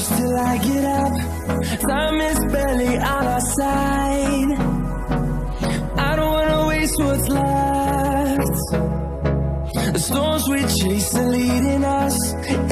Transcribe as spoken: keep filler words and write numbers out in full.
close till I get up. Time is barely on our side. I don't wanna waste what's left. The storms we chase are leading us.